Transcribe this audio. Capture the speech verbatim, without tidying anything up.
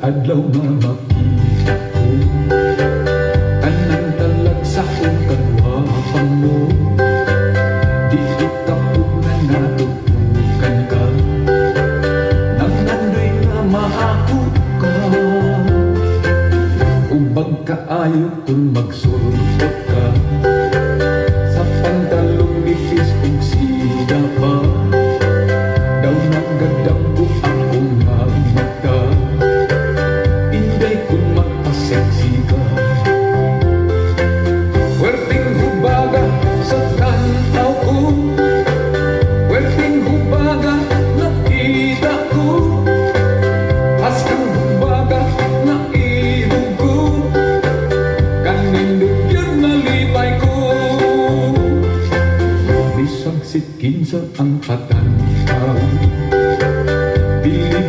adlaw nga makita ko anang talag sa kong kagwapang mo. Di kita po na natutukan ka nang nandoy nga maakot ka. Ubag kaayo kung magsultot ka sa pantalong nipis kong sida pa. Daw naggadam ko akong mata, inday kung magpaseksi ka. Werting hubaga sa tanaw ko, werting hubaga nakita ko, haskang hubaga na ilog ko, kanindog yun nalipay ko. Bisag sitkin sa ang patanaw, bilib